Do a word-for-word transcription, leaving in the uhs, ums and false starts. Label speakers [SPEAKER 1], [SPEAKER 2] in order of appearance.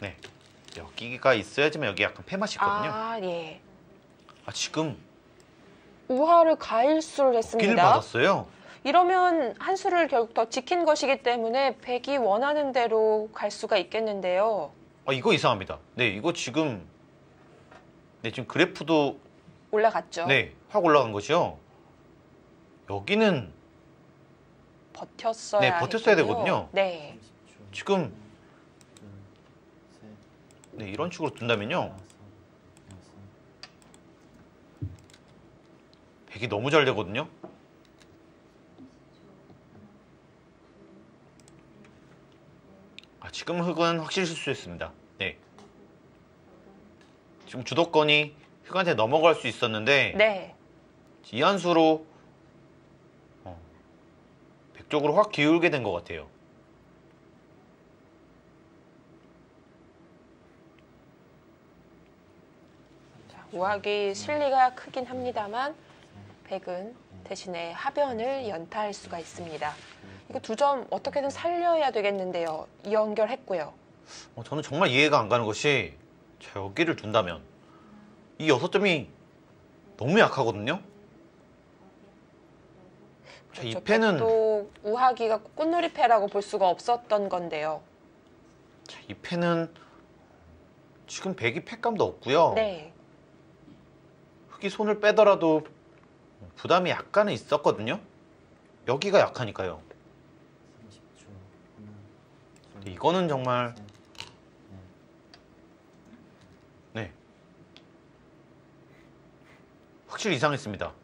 [SPEAKER 1] 네, 여기가 있어야지만 여기 약간 패맛이 있거든요.
[SPEAKER 2] 아, 예.
[SPEAKER 1] 아, 지금
[SPEAKER 2] 우하를 가일수를 했습니다.
[SPEAKER 1] 길 받았어요.
[SPEAKER 2] 이러면 한 수를 결국 더 지킨 것이기 때문에 백이 원하는 대로 갈 수가 있겠는데요.
[SPEAKER 1] 아, 이거 이상합니다. 네, 이거 지금 네, 지금 그래프도
[SPEAKER 2] 올라갔죠.
[SPEAKER 1] 네, 확 올라간 것이요. 여기는
[SPEAKER 2] 버텼어야
[SPEAKER 1] 네, 버텼어야
[SPEAKER 2] 했군요.
[SPEAKER 1] 되거든요.
[SPEAKER 2] 네.
[SPEAKER 1] 지금 네, 이런 식으로 둔다면요. 백이 너무 잘 되거든요. 아, 지금 흑은 확실히 실수했습니다. 네. 지금 주도권이 흑한테 넘어갈 수 있었는데
[SPEAKER 2] 네.
[SPEAKER 1] 이 한 수로 어, 백 쪽으로 확 기울게 된 것 같아요.
[SPEAKER 2] 자, 우하기 실리가 크긴 합니다만 백은 대신에 하변을 연타할 수가 있습니다. 이거 두 점 어떻게든 살려야 되겠는데요. 연결했고요.
[SPEAKER 1] 어, 저는 정말 이해가 안 가는 것이 자, 여기를 둔다면 이 여섯 점이 너무 약하거든요. 자, 이
[SPEAKER 2] 그렇죠.
[SPEAKER 1] 패는
[SPEAKER 2] 또 우하기가 꽃놀이 패라고 볼 수가 없었던 건데요.
[SPEAKER 1] 자, 이 패는 지금 백이 패감도 없고요.
[SPEAKER 2] 네.
[SPEAKER 1] 흑이 손을 빼더라도 부담이 약간은 있었거든요. 여기가 약하니까요. 이거는 정말 네, 확실히 이상했습니다.